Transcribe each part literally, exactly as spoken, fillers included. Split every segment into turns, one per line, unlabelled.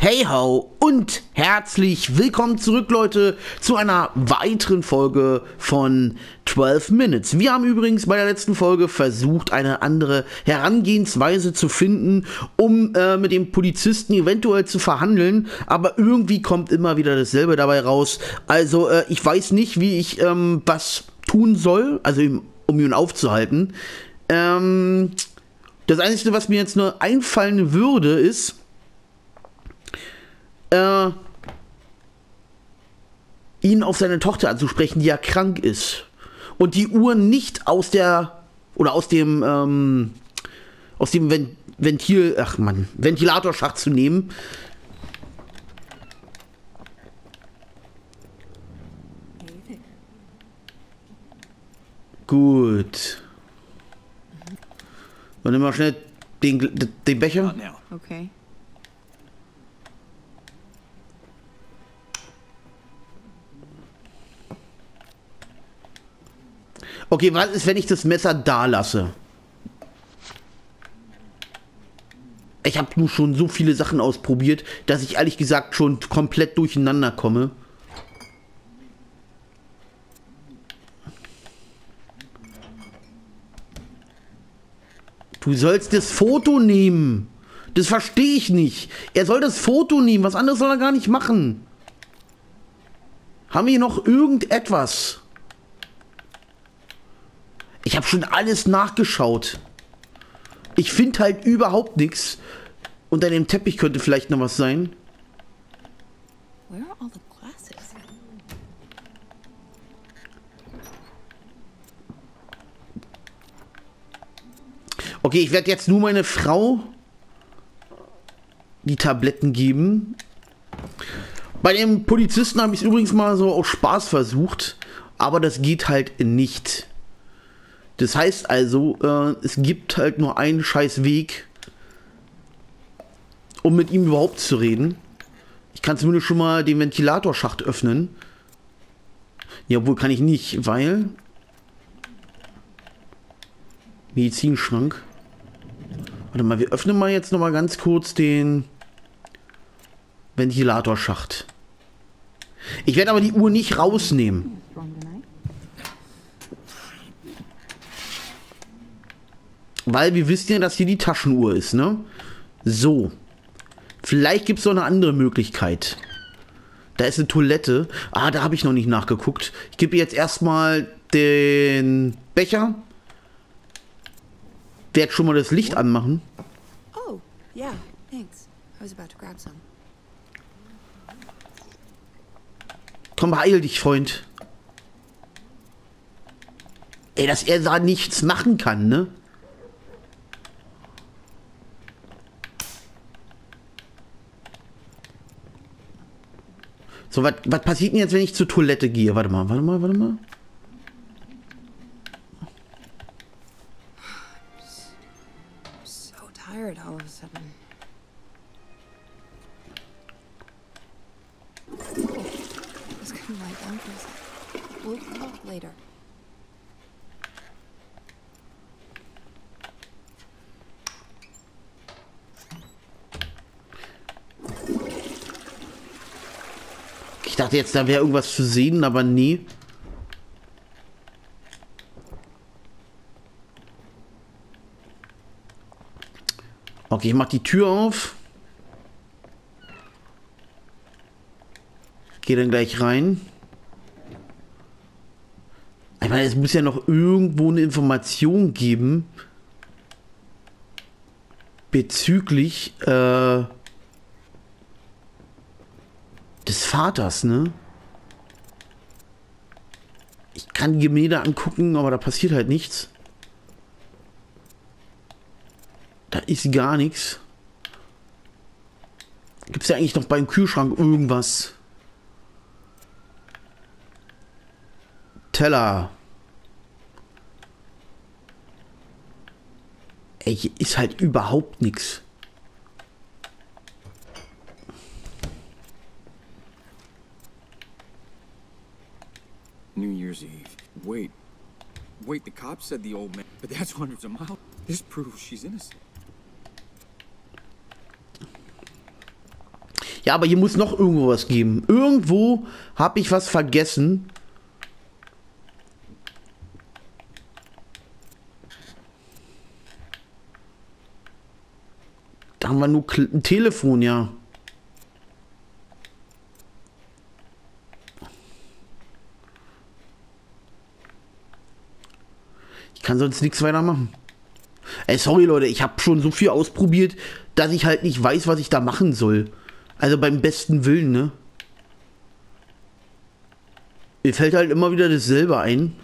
Hey ho und herzlich willkommen zurück, Leute, zu einer weiteren Folge von zwölf Minutes. Wir haben übrigens bei der letzten Folge versucht, eine andere Herangehensweise zu finden, um äh, mit dem Polizisten eventuell zu verhandeln, aber irgendwie kommt immer wieder dasselbe dabei raus. Also äh, ich weiß nicht, wie ich ähm, was tun soll, also um ihn aufzuhalten. Ähm, das Einzige, was mir jetzt nur einfallen würde, ist, Äh, ihn auf seine Tochter anzusprechen, die ja krank ist. Und die Uhr nicht aus der, oder aus dem, ähm, aus dem Ven Ventil, ach man, Ventilatorschacht zu nehmen. Gut. Dann nehmen wir schnell den, den Becher.
Okay.
Okay, was ist, wenn ich das Messer da lasse? Ich habe nun schon so viele Sachen ausprobiert, dass ich ehrlich gesagt schon komplett durcheinander komme. Du sollst das Foto nehmen. Das verstehe ich nicht. Er soll das Foto nehmen. Was anderes soll er gar nicht machen. Haben wir hier noch irgendetwas? Ich habe schon alles nachgeschaut. Ich finde halt überhaupt nichts. Unter dem Teppich könnte vielleicht noch was sein.
Where are all the glasses?
Okay, ich werde jetzt nur meine Frau die Tabletten geben. Bei dem Polizisten habe ich es übrigens mal so aus Spaß versucht. Aber das geht halt nicht. Das heißt also, äh, es gibt halt nur einen scheiß Weg, um mit ihm überhaupt zu reden. Ich kann zumindest schon mal den Ventilatorschacht öffnen. Ja, obwohl kann ich nicht, weil... Medizinschrank. Warte mal, wir öffnen mal jetzt noch mal ganz kurz den Ventilatorschacht. Ich werde aber die Uhr nicht rausnehmen. Weil wir wissen ja, dass hier die Taschenuhr ist, ne? So. Vielleicht gibt es noch eine andere Möglichkeit. Da ist eine Toilette. Ah, da habe ich noch nicht nachgeguckt. Ich gebe jetzt erstmal den Becher. Werde schon mal das Licht anmachen.
Oh, yeah, thanks. I was about to grab some.
Komm, beeil dich, Freund. Ey, dass er da nichts machen kann, ne? So, was passiert denn jetzt, wenn ich zur Toilette gehe? Warte mal, warte mal, warte mal.
So tired all of a sudden. I was gonna lie down for a second. We'll talk later.
Ich dachte jetzt, da wäre irgendwas zu sehen, aber nee. Okay, ich mach die Tür auf. Gehe dann gleich rein. Ich meine, es muss ja noch irgendwo eine Information geben bezüglich äh, des Vaters, ne? Ich kann die Gemälde angucken, aber da passiert halt nichts. Da ist gar nichts. Gibt es ja eigentlich noch beim Kühlschrank irgendwas? Teller. Ey, hier ist halt überhaupt nichts.
New Year's Eve. Wait. Wait, the cops said the old man... But that's hundreds of miles. This proves she's innocent.
Ja, aber hier muss noch irgendwo was geben. Irgendwo habe ich was vergessen. Da haben wir nur ein Telefon, ja. Ich kann sonst nichts weiter machen. Ey, sorry Leute, ich habe schon so viel ausprobiert, dass ich halt nicht weiß, was ich da machen soll. Also beim besten Willen, ne? Mir fällt halt immer wieder dasselbe ein.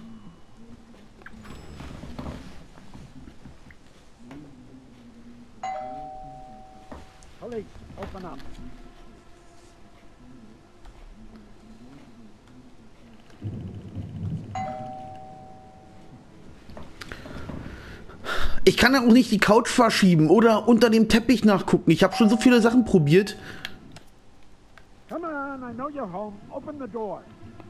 Ich kann ja auch nicht die Couch verschieben oder unter dem Teppich nachgucken. Ich habe schon so viele Sachen probiert.
Come on, I know you're home. Open the door.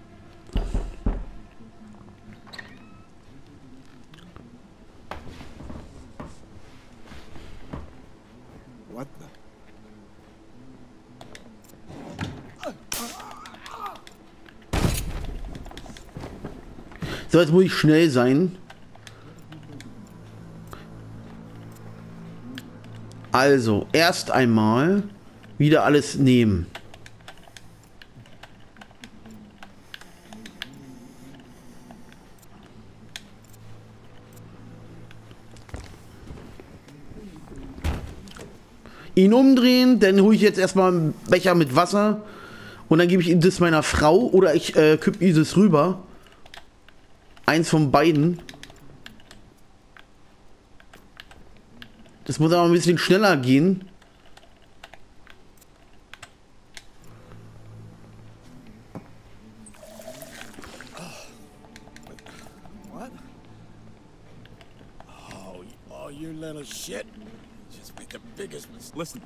What the?
So, jetzt muss ich schnell sein. Also, erst einmal wieder alles nehmen. Ihn umdrehen, dann hole ich jetzt erstmal einen Becher mit Wasser und dann gebe ich ihm das meiner Frau oder ich äh, kippe ihm das rüber. Eins von beiden. Das muss aber ein bisschen schneller gehen.
What? Oh, oh, you little shit. Just made the biggest mistake.
Listen.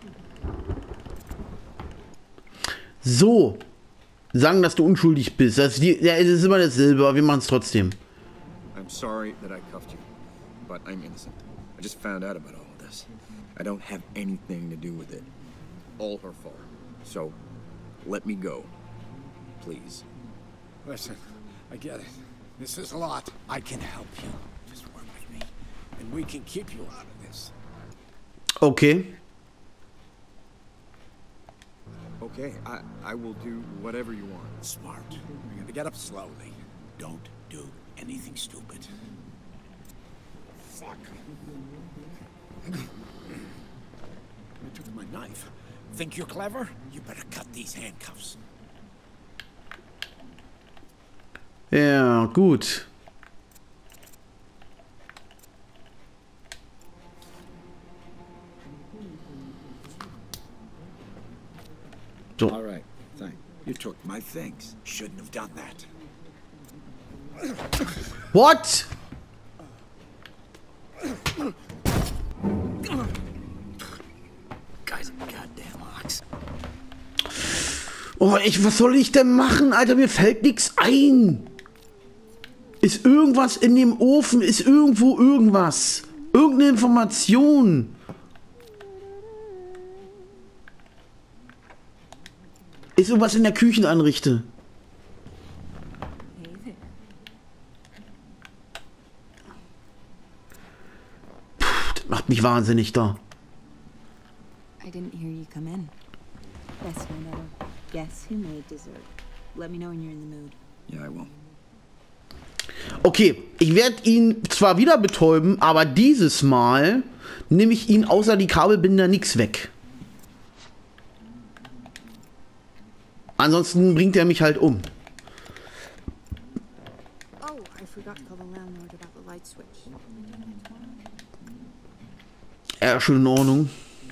So. Sagen, dass du unschuldig bist. Das ist, die, ja, es ist immer dasselbe, aber wir machen es trotzdem.
I'm sorry that I cuffed you, but I'm innocent. I just found out about all of this. I don't have anything to do with it. All her fault. So, let me go. Please.
Listen, I get it. This is a lot. I can help you. Just work with me, and we can keep you out of this.
Okay.
Okay, I, I will do whatever you want.
Smart. You're gonna get up slowly. Don't do anything stupid. Fuck. I took my knife. Think you're clever? You better cut these handcuffs.
Ja, gut. So.
All right, thanks.
You took my things. Shouldn't have done that.
What?
Guy's a goddamn ox.
Oh, ich, was soll ich denn machen, Alter? Mir fällt nichts ein. Ist irgendwas in dem Ofen? Ist irgendwo irgendwas? Irgendeine Information? Ist irgendwas in der Küchenanrichte? Puh, das macht mich wahnsinnig da.
I didn't hear you come in. Yes, my mother. Guess who made dessert? Let me know when you're in the mood.
Yeah, I will.
Okay, ich werde ihn zwar wieder betäuben, aber dieses Mal nehme ich ihn außer die Kabelbinder nichts weg. Ansonsten bringt er mich halt um.
Oh, I forgot to call the landlord about the light switch.
Ja, schon in Ordnung.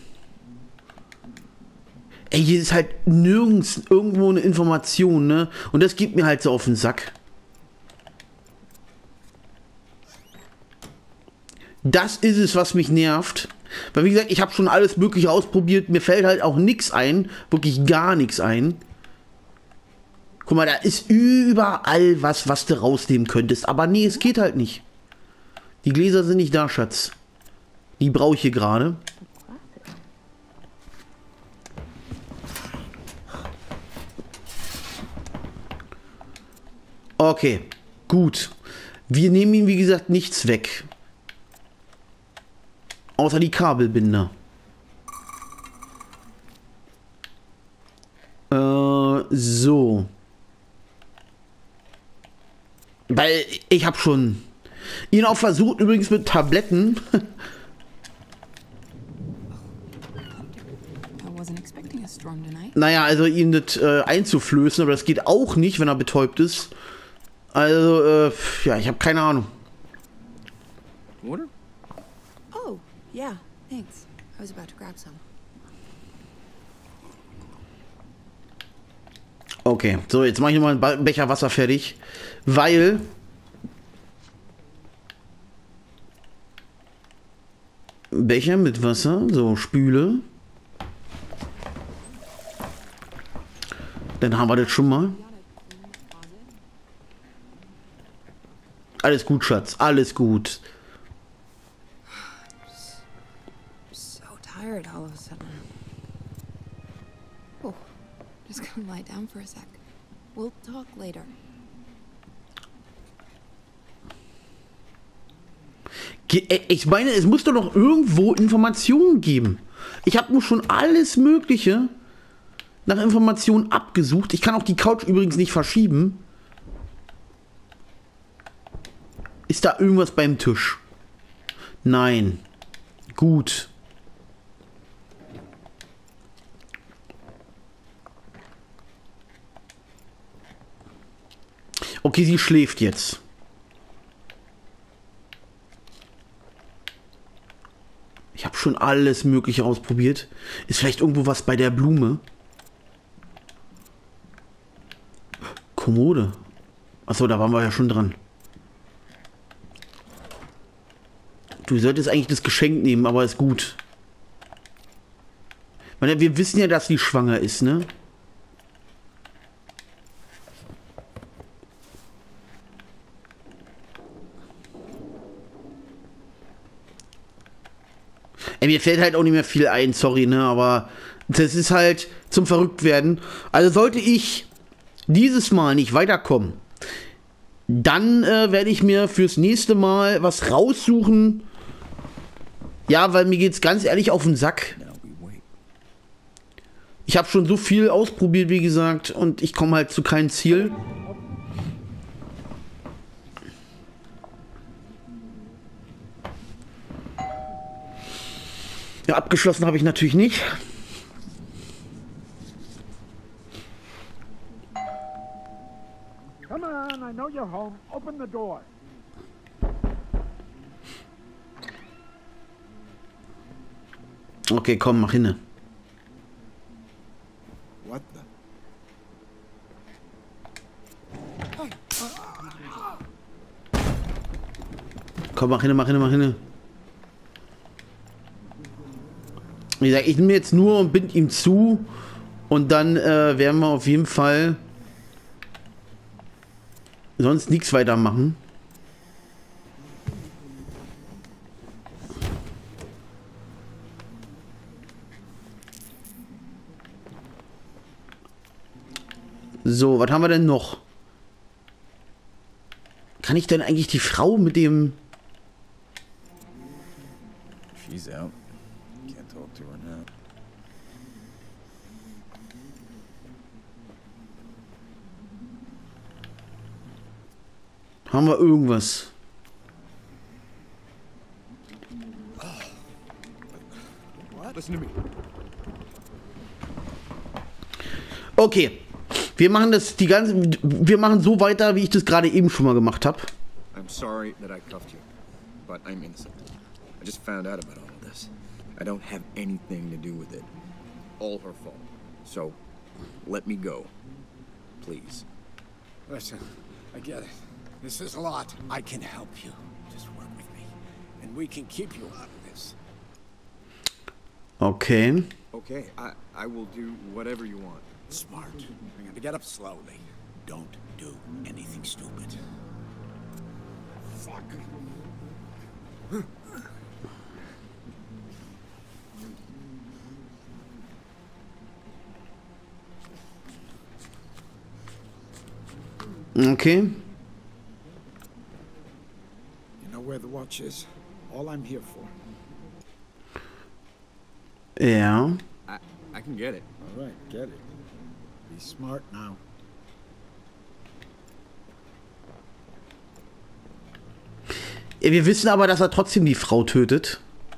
Ey, hier ist halt nirgends irgendwo eine Information, ne? Und das geht mir halt so auf den Sack. Das ist es, was mich nervt. Weil, wie gesagt, ich habe schon alles Mögliche ausprobiert. Mir fällt halt auch nichts ein. Wirklich gar nichts ein. Guck mal, da ist überall was, was du rausnehmen könntest. Aber nee, es geht halt nicht. Die Gläser sind nicht da, Schatz. Die brauche ich hier gerade. Okay, gut. Wir nehmen ihm, wie gesagt, nichts weg. Außer die Kabelbinder. Äh, so. Weil ich habe schon ihn auch versucht, übrigens mit Tabletten. Naja, also ihn das äh, einzuflößen, aber das geht auch nicht, wenn er betäubt ist. Also, äh, ja, ich habe keine Ahnung.
Water?
Oh, yeah, thanks. I was about to grab some.
Okay, so, jetzt mache ich nochmal einen Becher Wasser fertig, weil Becher mit Wasser, so, spüle. Dann haben wir das schon mal. Alles gut, Schatz, alles gut.
So tired all of a sudden. Oh, just gonna lie down for a sec. We'll talk later.
Ich meine, es muss doch noch irgendwo Informationen geben. Ich habe nur schon alles Mögliche nach Informationen abgesucht. Ich kann auch die Couch übrigens nicht verschieben. Ist da irgendwas beim Tisch? Nein. Gut. Okay, sie schläft jetzt. Ich habe schon alles Mögliche ausprobiert. Ist vielleicht irgendwo was bei der Blume? Kommode. Achso, da waren wir ja schon dran. Du solltest eigentlich das Geschenk nehmen, aber ist gut. Ich meine, wir wissen ja, dass sie schwanger ist, ne? Ey, mir fällt halt auch nicht mehr viel ein, sorry, ne? Aber das ist halt zum Verrücktwerden. Also sollte ich dieses Mal nicht weiterkommen, dann äh, werde ich mir fürs nächste Mal was raussuchen. Ja, weil mir geht's ganz ehrlich auf den Sack. Ich habe schon so viel ausprobiert, wie gesagt, und ich komme halt zu keinem Ziel. Ja, abgeschlossen habe ich natürlich nicht.
Come on, I know you're home. Open the door.
Okay, komm, mach hinne.
What the?
Komm, mach hinne, mach hinne, mach hinne. Wie gesagt, ich nehme jetzt nur und bind ihm zu. Und dann äh, werden wir auf jeden Fall sonst nichts weitermachen. So, was haben wir denn noch? Kann ich denn eigentlich die Frau mit dem...
She's out. Can't talk to her now.
Haben wir irgendwas?
Listen to me.
Okay. Wir machen das die ganze... Wir machen so weiter, wie ich das gerade eben schon mal gemacht habe.
I'm sorry that I cuffed you, but I'm innocent. I just found out about all of this. I don't have anything to do with it. All her fault. So, let me go. Please.
Listen, I get it. This is a lot. I can help you. Just work with me. And we can keep you out of this.
Okay.
Okay, I, I will do whatever you want.
Smart. I'm gonna get up slowly. Don't do anything stupid. Fuck.
Okay.
know where the watch is. All I'm here for.
Ja.
I, I can get it.
All right, get it. Be smart now.
Ja, wir wissen aber, dass er trotzdem die Frau tötet.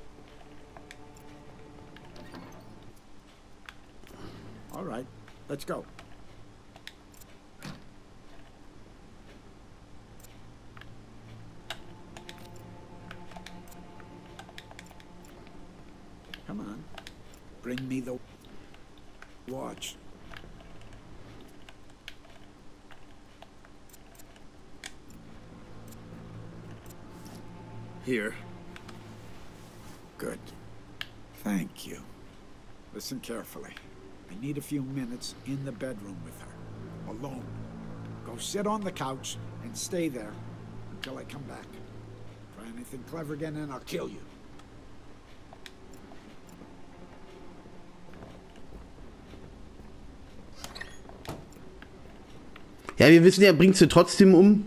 All right, let's go. Come on. Bring me the watch.
Here.
Good. Thank you. Listen carefully. I need a few minutes in the bedroom with her. Alone. Go sit on the couch and stay there until I come back. Try anything clever again and I'll kill you.
Ja, wir wissen, er bringt sie trotzdem um.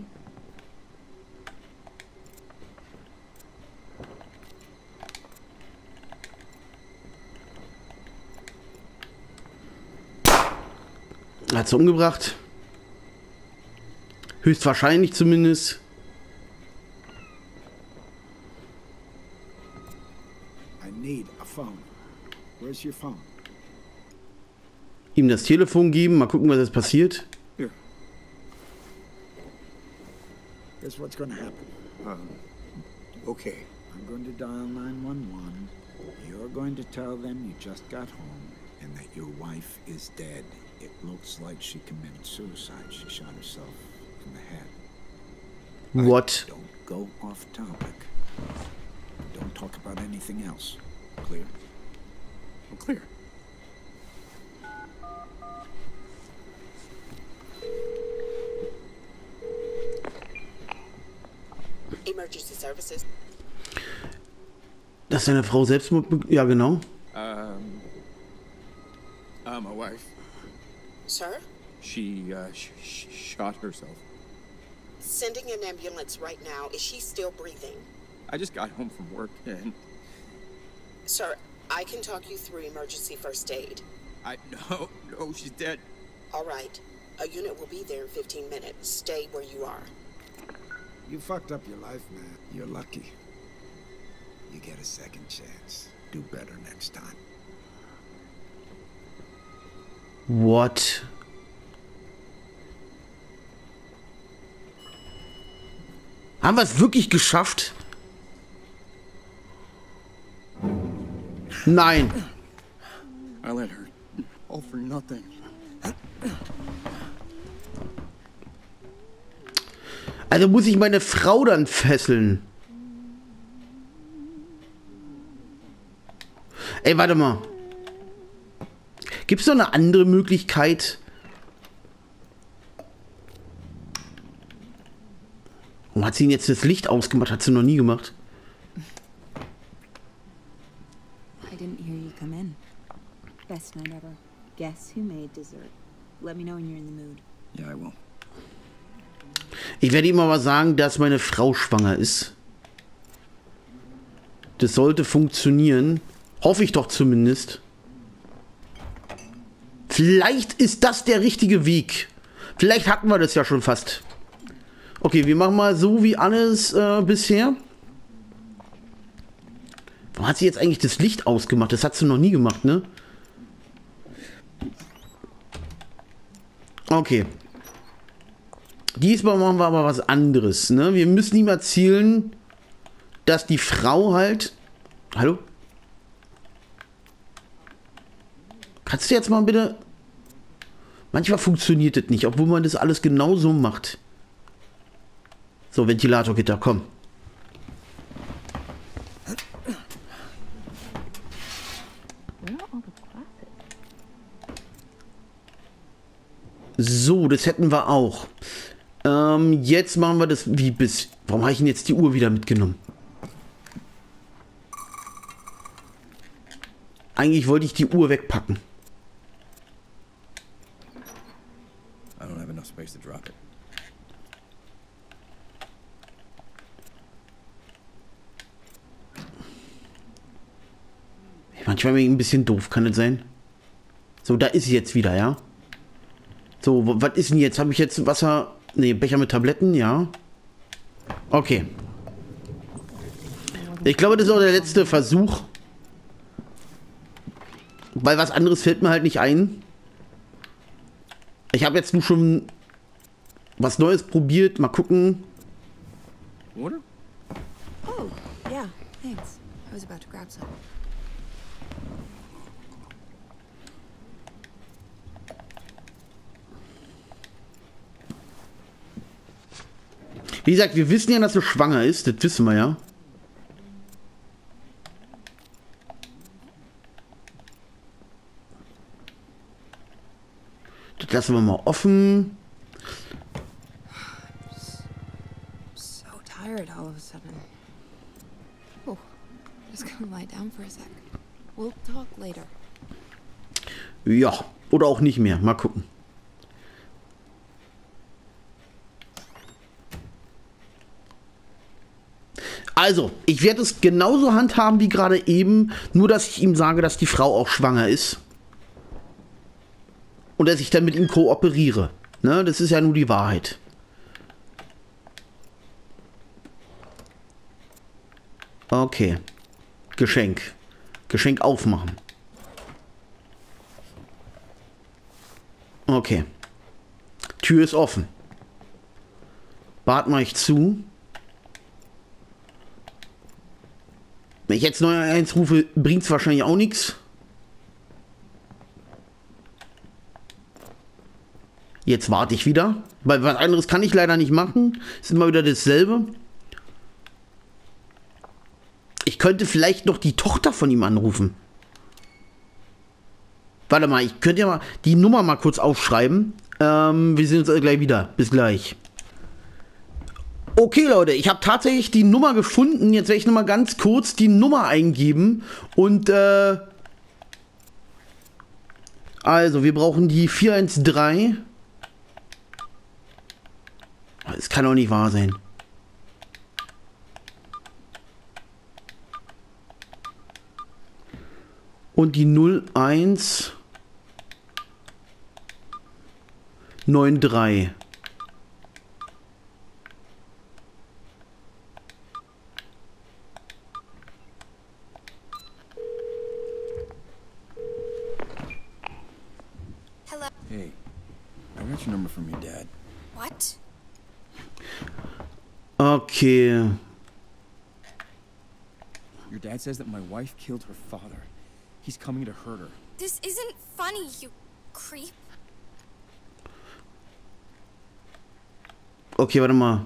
Er hat sie umgebracht. Höchstwahrscheinlich zumindest.
I need a phone. Where's your phone?
Ihm das Telefon geben, mal gucken, was jetzt passiert.
Here.
Guess what's gonna happen?
Um, okay.
I'm going to dial nine one one. You're going to tell them you just got home and that your wife is dead. It looks like she committed suicide. She shot herself in the head.
What?
Don't go off topic. Don't talk about anything else. Clear?
I'm clear.
Emergency Services.
Dass seine Frau Selbstmord be- ja, genau.
Um, uh, my wife.
Sir?
She, uh, sh sh shot herself.
Sending an ambulance right now. Is she still breathing?
I just got home from work and
Sir, I can talk you through emergency first aid.
I, no, no, she's dead.
All right. A unit will be there in fifteen minutes. Stay where you are.
You fucked up your life, man. You're lucky. You get a second chance. Do better next time.
What? Haben wir es wirklich geschafft? Nein.
I let her. All for nothing.
Also muss ich meine Frau dann fesseln. Ey, warte mal. Gibt es noch eine andere Möglichkeit? Warum hat sie ihn jetzt das Licht ausgemacht? Hat sie noch nie gemacht.
I didn't hear you come in. Best night ever. Guess who made dessert? Let me know when you're in the mood.
Yeah, I will.
Ich werde ihm aber sagen, dass meine Frau schwanger ist. Das sollte funktionieren. Hoffe ich doch zumindest. Vielleicht ist das der richtige Weg. Vielleicht hatten wir das ja schon fast. Okay, wir machen mal so wie alles äh, bisher. Warum hat sie jetzt eigentlich das Licht ausgemacht? Das hat sie noch nie gemacht, ne? Okay. Diesmal machen wir aber was anderes, ne? Wir müssen ihm erzählen, dass die Frau halt... Hallo? Kannst du jetzt mal bitte... Manchmal funktioniert das nicht, obwohl man das alles genau so macht. So, Ventilatorgitter, komm. So, das hätten wir auch. Ähm, jetzt machen wir das wie bis... Warum habe ich denn jetzt die Uhr wieder mitgenommen? Eigentlich wollte ich die Uhr wegpacken.
I don't have enough space to drop it.
Manchmal bin ich ein bisschen doof, kann das sein? So, da ist sie jetzt wieder, ja? So, was ist denn jetzt? Habe ich jetzt Wasser... Ne, Becher mit Tabletten, ja. Okay. Ich glaube, das ist auch der letzte Versuch. Weil was anderes fällt mir halt nicht ein. Ich habe jetzt nur schon was Neues probiert. Mal gucken.
Water?
Oh, yeah, thanks. I was about to grab some.
Wie gesagt, wir wissen ja, dass sie schwanger ist. Das wissen wir ja. Das lassen wir mal offen.
So tired all of a sudden. Oh, just gonna lie down for a sec. We'll talk later.
Ja, oder auch nicht mehr. Mal gucken. Also, ich werde es genauso handhaben wie gerade eben, nur dass ich ihm sage, dass die Frau auch schwanger ist. Und dass ich dann mit ihm kooperiere. Ne, das ist ja nur die Wahrheit. Okay. Geschenk. Geschenk aufmachen. Okay. Tür ist offen. Bart mache ich zu. Wenn ich jetzt null eins rufe, bringt es wahrscheinlich auch nichts. Jetzt warte ich wieder, weil was anderes kann ich leider nicht machen. Es ist immer wieder dasselbe. Ich könnte vielleicht noch die Tochter von ihm anrufen. Warte mal, ich könnte ja mal die Nummer mal kurz aufschreiben. Ähm, wir sehen uns gleich wieder. Bis gleich. Okay, Leute, ich habe tatsächlich die Nummer gefunden. Jetzt werde ich nochmal ganz kurz die Nummer eingeben. Und, äh... also, wir brauchen die vier eins drei. Das kann doch nicht wahr sein. Und die null eins neun drei.
Hey, I got your number from your dad.
What?
Okay.
Your dad says that my wife killed her father. He's coming to hurt her.
This isn't funny, you creep.
Okay, warte mal.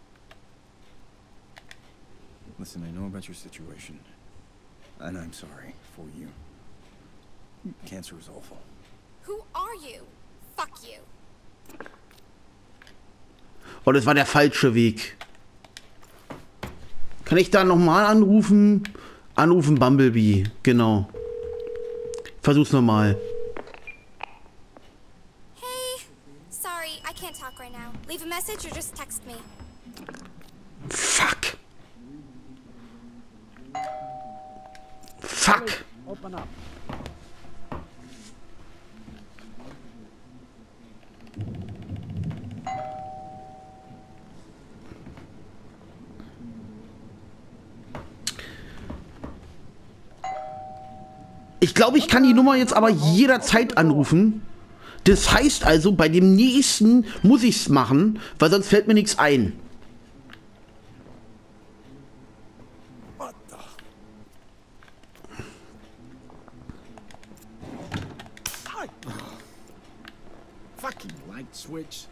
Listen, I know about your situation. And I'm sorry for you. Cancer is awful.
Who are you? Fuck you.
Oh, das war der falsche Weg. Kann ich da nochmal anrufen? Anrufen Bumblebee, genau. Versuch's nochmal.
Hey, sorry, I can't talk right now. Leave a message or just text me.
Fuck. Fuck.
Open up.
Ich glaube, ich kann die Nummer jetzt aber jederzeit anrufen. Das heißt also, bei dem nächsten muss ich es machen, weil sonst fällt mir nichts ein.
What the? Fucking light switch.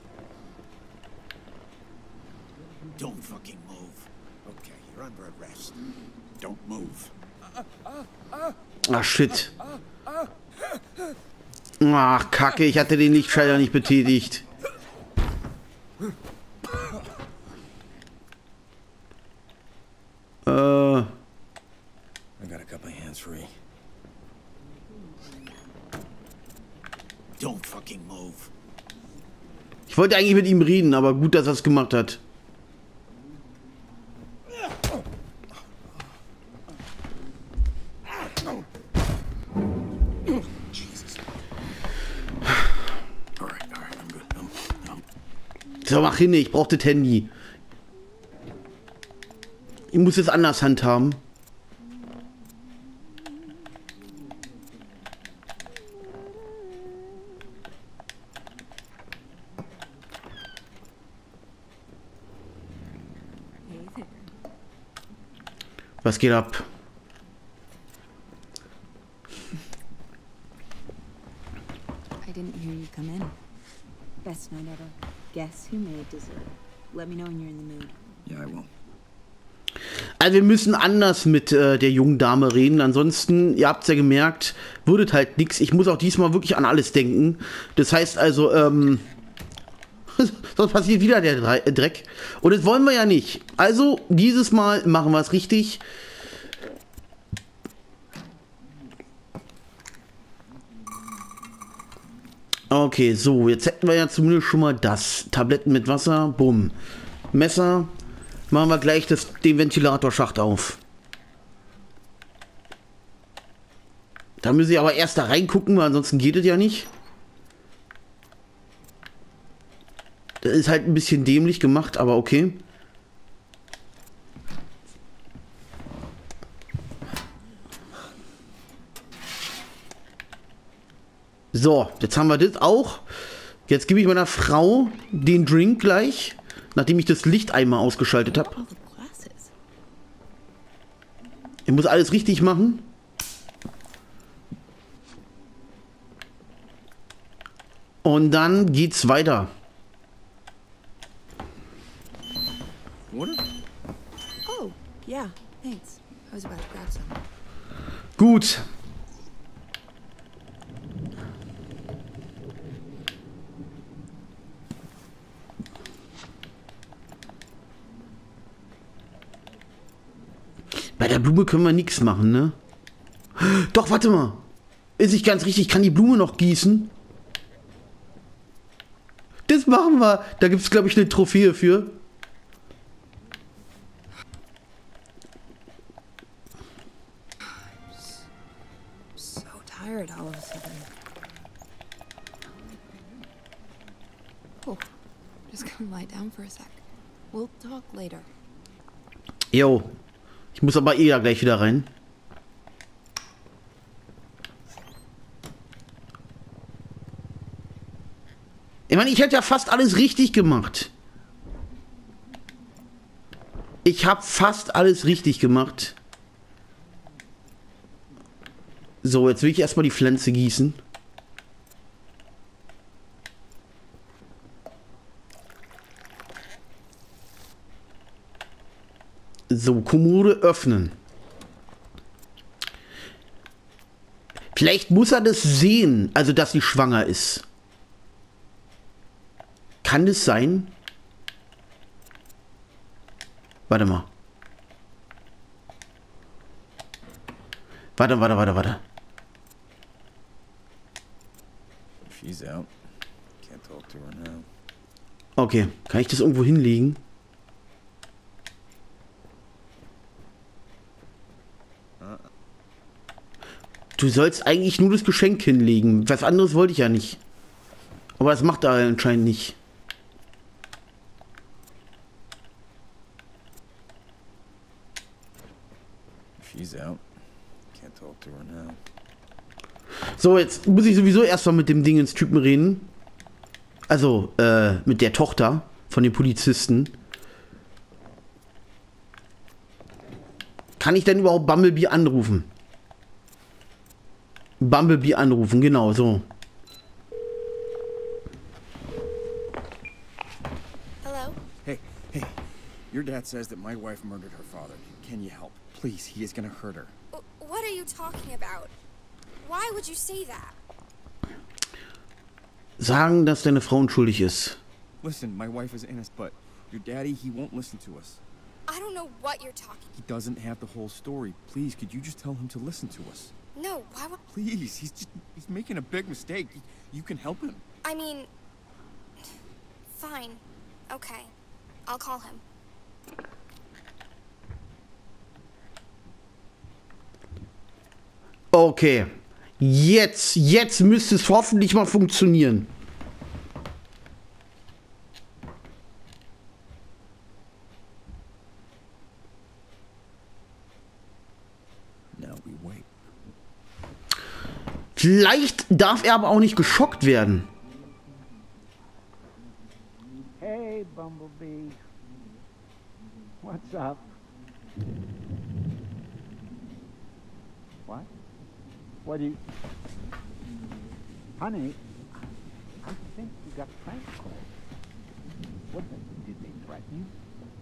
Don't fucking move. Okay, you're under arrest. Don't move.
Ach, shit. Ach, Kacke, ich hatte den Lichtschalter nicht betätigt. Äh.
I gotta cut my hands free.
Don't fucking move.
Ich wollte eigentlich mit ihm reden, aber gut, dass er es gemacht hat. So, mach hin, ich brauch das Handy. Ich muss es anders handhaben. Was geht ab?
I didn't hear you come in. Best night ever. Guess who made dessert? Let me know when you're in the mood.
Yeah, I will.
Also wir müssen anders mit äh, der jungen Dame reden, ansonsten, ihr habt es ja gemerkt, würdet halt nichts. Ich muss auch diesmal wirklich an alles denken. Das heißt also, ähm, sonst passiert wieder der Dreck. Und das wollen wir ja nicht. Also, dieses Mal machen wir es richtig. Okay, so, jetzt hätten wir ja zumindest schon mal das. Tabletten mit Wasser, bumm. Messer. Machen wir gleich das, den Ventilatorschacht auf. Da müssen wir aber erst da reingucken, weil ansonsten geht es ja nicht. Das ist halt ein bisschen dämlich gemacht, aber okay. So, jetzt haben wir das auch. Jetzt gebe ich meiner Frau den Drink gleich, nachdem ich das Licht einmal ausgeschaltet habe. Ich muss alles richtig machen. Und dann geht's weiter.
Water?
Oh, yeah, thanks. I was about to grab some.
Gut. Bei der Blume können wir nichts machen, ne? Doch, warte mal. Ist nicht ganz richtig. Ich kann die Blume noch gießen. Das machen wir. Da gibt es, glaube ich, eine Trophäe für.
So tired all of a sudden. Oh, just gonna lie down for a sec. We'll talk later.
Jo. Ich muss aber eh ja gleich wieder rein. Ich meine, ich hätte ja fast alles richtig gemacht. Ich habe fast alles richtig gemacht. So, jetzt will ich erstmal die Pflanze gießen. So, Kommode öffnen. Vielleicht muss er das sehen, also dass sie schwanger ist. Kann das sein? Warte mal. Warte, warte, warte, warte.
She's out. Can't talk to her now.
Okay, kann ich das irgendwo hinlegen? Du sollst eigentlich nur das Geschenk hinlegen. Was anderes wollte ich ja nicht. Aber das macht er anscheinend nicht.
She's out. Can't talk to her now.
So, jetzt muss ich sowieso erstmal mit dem Dingens-Typen reden. Also, äh, mit der Tochter von dem Polizisten. Kann ich denn überhaupt Bumblebee anrufen? Bumblebee anrufen, genau, so.
Hello?
Hey, hey. Your dad says that my wife murdered her father. Can you help? Please, he is gonna hurt her.
W- What are you talking about? Why would you say that?
Sagen, dass deine Frau unschuldig ist.
Listen, my wife is innocent, but your daddy, he won't listen to us.
I don't know what you're talking.
He doesn't have the whole story. Please, could you just tell him to listen to us?
No, why would...
Please, he's just, he's making a big mistake. You can help him.
I mean... Fine. Okay. I'll call him.
Okay. Jetzt, jetzt müsste es hoffentlich mal funktionieren.
we wait?
Vielleicht darf er aber auch nicht geschockt werden.
Hey, Bumblebee. What's up? What? What do you... Honey, I think you got prank calls. What the... Did they threaten you?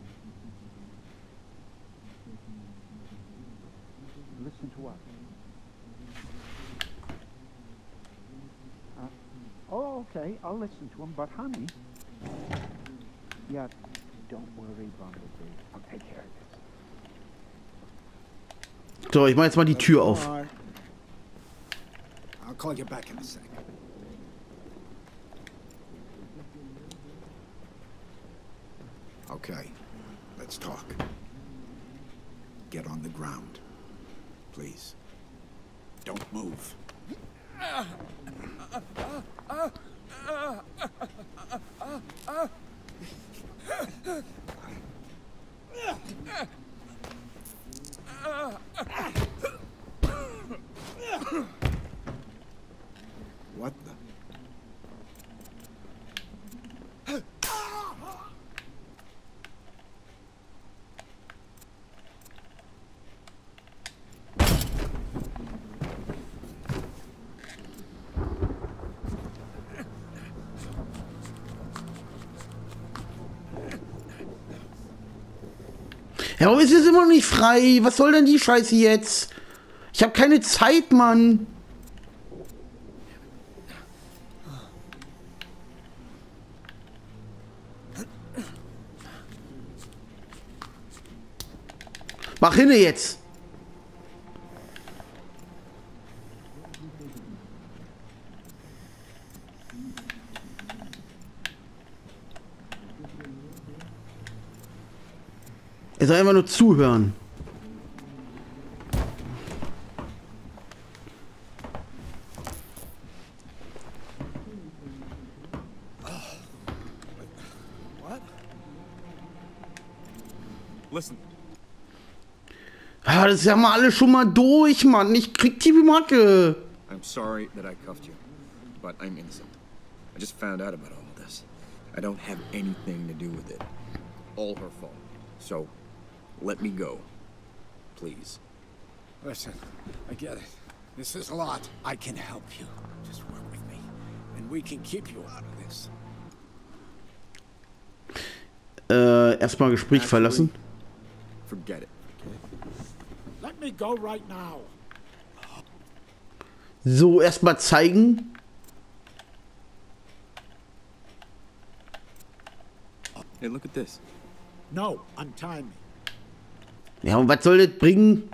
Listen to us. Uh, oh, okay, I'll listen to him, but honey... Yeah, don't worry, Bumblebee. I'll take care of this.
So, ich mach jetzt mal die Tür auf.
I'll call you back in a sec. Okay, let's talk. Get on the ground. Please. Don't move. What the?
Ja, aber es ist immer noch nicht frei. Was soll denn die Scheiße jetzt? Ich habe keine Zeit, Mann. Mach hinne jetzt. Er soll einfach nur zuhören.
Listen.
Ah, das ist ja mal alles schon mal durch, Mann. Ich krieg die Macke.
I'm sorry that I cuffed you, but I'm innocent. I just found out about all of this. I don't have anything to do with it. All her fault. So, let me go. Please.
Listen, I get it. This is a lot. I can help you. Just work with me, and we can keep you out of this.
Äh, erstmal Gespräch verlassen.
Forget it.
Let me go right now.
So, erstmal zeigen.
Hey, look at this.
No, untie me.
Ja, und was soll das bringen?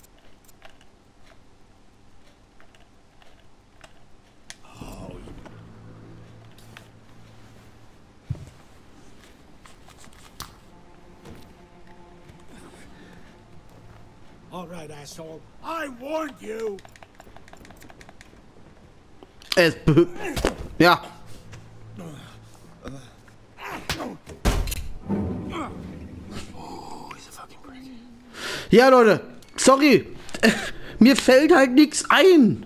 All right, asshole. I warned you.
Es ja. Ja, Leute, sorry. Mir fällt halt nichts ein.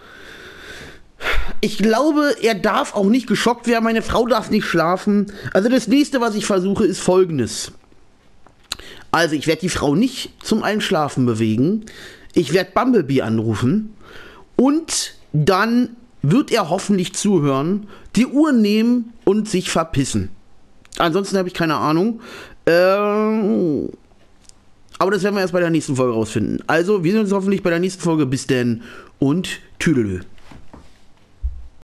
Ich glaube, er darf auch nicht geschockt werden. Meine Frau darf nicht schlafen. Also das nächste, was ich versuche, ist Folgendes. Also ich werde die Frau nicht zum Einschlafen bewegen. Ich werde Bumblebee anrufen. Und dann wird er hoffentlich zuhören, die Uhr nehmen und sich verpissen. Ansonsten habe ich keine Ahnung. Ähm, aber das werden wir erst bei der nächsten Folge rausfinden. Also, wir sehen uns hoffentlich bei der nächsten Folge. Bis denn und tüdelü.